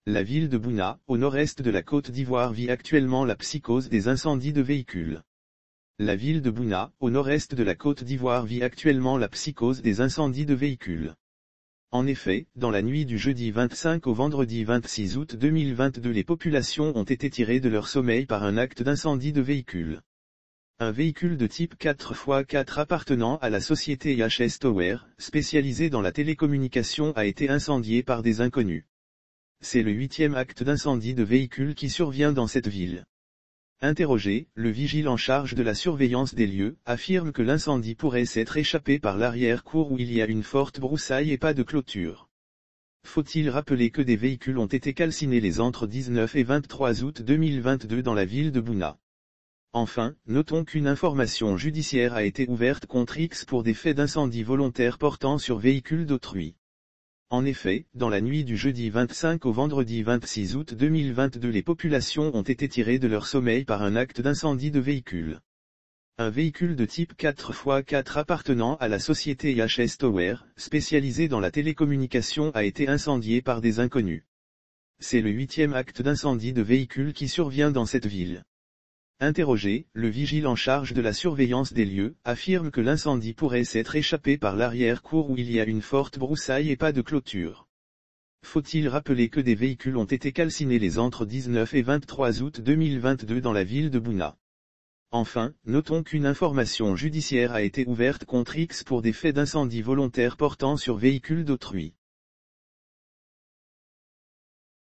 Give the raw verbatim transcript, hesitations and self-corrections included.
La ville de Bouna, au nord-est de la Côte d'Ivoire, vit actuellement la psychose des incendies de véhicules. La ville de Bouna, au nord-est de la Côte d'Ivoire, vit actuellement la psychose des incendies de véhicules. En effet, dans la nuit du jeudi vingt-cinq au vendredi vingt-six août deux mille vingt-deux, les populations ont été tirées de leur sommeil par un acte d'incendie de véhicule. Un véhicule de type quatre par quatre appartenant à la société H S Tower, spécialisée dans la télécommunication, a été incendié par des inconnus. C'est le huitième acte d'incendie de véhicule qui survient dans cette ville. Interrogé, le vigile en charge de la surveillance des lieux affirme que l'incendie pourrait s'être échappé par l'arrière-cour où il y a une forte broussaille et pas de clôture. Faut-il rappeler que des véhicules ont été calcinés les entre dix-neuf et vingt-trois août deux mille vingt-deux dans la ville de Bouna. Enfin, notons qu'une information judiciaire a été ouverte contre X pour des faits d'incendie volontaire portant sur véhicules d'autrui. En effet, dans la nuit du jeudi vingt-cinq au vendredi vingt-six août deux mille vingt-deux, les populations ont été tirées de leur sommeil par un acte d'incendie de véhicule. Un véhicule de type quatre par quatre appartenant à la société H S Tower, spécialisée dans la télécommunication, a été incendié par des inconnus. C'est le huitième acte d'incendie de véhicule qui survient dans cette ville. Interrogé, le vigile en charge de la surveillance des lieux affirme que l'incendie pourrait s'être échappé par l'arrière-cour où il y a une forte broussaille et pas de clôture. Faut-il rappeler que des véhicules ont été calcinés les entre dix-neuf et vingt-trois août deux mille vingt-deux dans la ville de Bouna. Enfin, notons qu'une information judiciaire a été ouverte contre X pour des faits d'incendie volontaire portant sur véhicules d'autrui.